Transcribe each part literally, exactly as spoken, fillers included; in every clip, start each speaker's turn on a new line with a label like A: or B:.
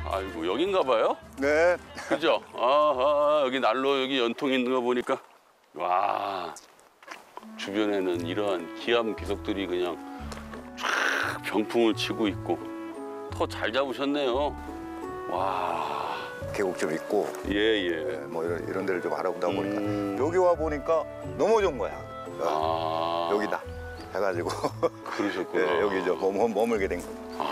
A: 아이고 여긴가 봐요?
B: 네.
A: 그죠? 아하 여기 난로 여기 연통 있는 거 보니까 와 주변에는 이러한 기암 비석들이 그냥 쫙 병풍을 치고 있고 더 잘 잡으셨네요. 와.
B: 계곡 좀 있고.
A: 예예.
B: 예, 뭐 이런, 이런 데를 좀 알아보다 보니까
A: 음...
B: 여기 와 보니까 너무 좋은 거야.
A: 아...
B: 여기다 해가지고
A: 그러셨구나.
B: 예, 여기 저 머물, 머물게 된 거.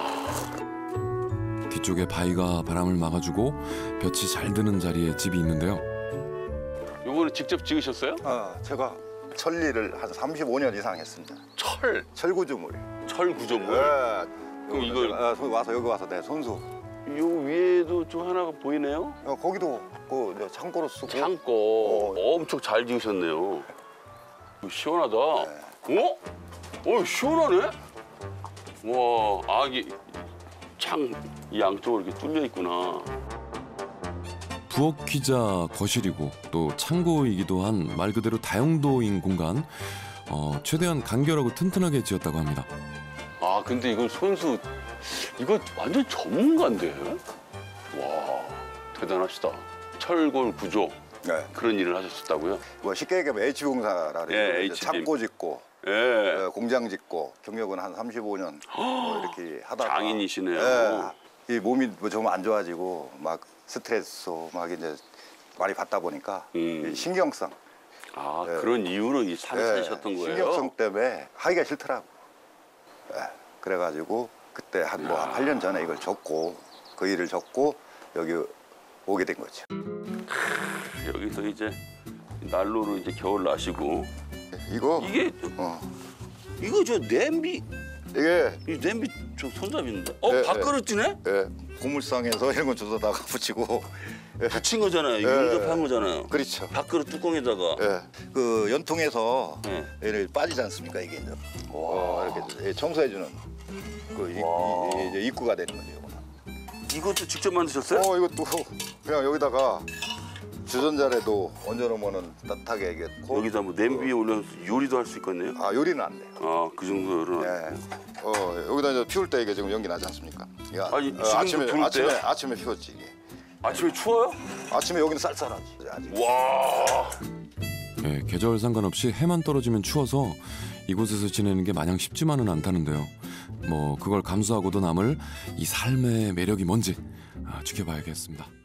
A: 아...
C: 뒤쪽에 바위가 바람을 막아주고 볕이 잘 드는 자리에 집이 있는데요.
A: 요거는 직접 지으셨어요?
B: 아, 제가 천리를 한 삼십오 년 이상 했습니다.
A: 철?
B: 철구조물.
A: 철구조물?
B: 예.
A: 그럼 이걸
B: 제가, 아, 와서 여기 와서 내 손수.
A: 요 위에도 좀 하나가 보이네요?
B: 어, 거기도 그 창고로 쓰고.
A: 창고.
B: 어.
A: 엄청 잘 지으셨네요. 시원하다. 네. 어? 어, 시원하네? 와, 아, 이게 창 이 양쪽으로 이렇게 뚫려 있구나.
C: 부엌이자 거실이고 또 창고이기도 한 말 그대로 다용도인 공간. 어, 최대한 간결하고 튼튼하게 지었다고 합니다.
A: 아, 근데 이건 손수, 이거 완전 전문가인데? 와, 대단하시다. 철골 구조.
B: 네.
A: 그런 일을 하셨다고요?
B: 뭐 쉽게 얘기하면 H공사라
A: 예,
B: 그래서
A: H팀.
B: 창고 짓고,
A: 예.
B: 예, 공장 짓고 경력은 한 삼십오 년 뭐 이렇게 하다가
A: 장인이시네요.
B: 예, 이 몸이 뭐 좀 안 좋아지고 막 스트레스 막 이제 많이 받다 보니까
A: 음.
B: 이 신경성.
A: 아,
B: 예.
A: 그런 이유로 이 산을
B: 예,
A: 사셨던 거예요?
B: 신경성 때문에 하기가 싫더라고. 예, 그래가지고 그때 한 뭐
A: 아.
B: 팔 년 전에 이걸 접고 그 일을 접고 여기 오게 된 거죠.
A: 여기서 이제 난로로 이제 겨울 나시고
B: 이거
A: 이게
B: 어,
A: 이거 저 냄비
B: 이게
A: 이 냄비 저 손잡이인데 어
B: 예,
A: 밥그릇이네?
B: 예, 고물상에서 이런 거 주워다가 붙이고 예,
A: 붙인 거잖아요.
B: 예.
A: 용접한 거잖아요.
B: 그렇죠.
A: 밥그릇 뚜껑에다가
B: 예, 그 연통에서
A: 예.
B: 얘를 빠지지 않습니까 이게 이제
A: 와.
B: 어, 이렇게 청소해주는 그 이, 이, 이제 입구가 되는 거죠. 이거는.
A: 이것도 직접 만드셨어요?
B: 어 이것도 그냥 여기다가 주전자에도 얹어놓으면은 따뜻하게 이게 코-
A: 여기다 뭐 냄비 위에 올려서 요리도 할 수 있겠네요.
B: 아 요리는 안 돼요.
A: 아 그 정도로.
B: 예. 어 여기다 이제 피울 때 이게 지금 연기 나지 않습니까? 이게
A: 아니,
B: 어,
A: 지금도
B: 아침에
A: 피울
B: 아침에
A: 때요?
B: 아침에 피웠지 이게.
A: 아침에 추워요?
B: 아침에 여기는 쌀쌀하지. 아직.
A: 와.
C: 예, 계절 상관없이 해만 떨어지면 추워서 이곳에서 지내는 게 마냥 쉽지만은 않다는데요. 뭐 그걸 감수하고도 남을 이 삶의 매력이 뭔지 아, 지켜봐야겠습니다.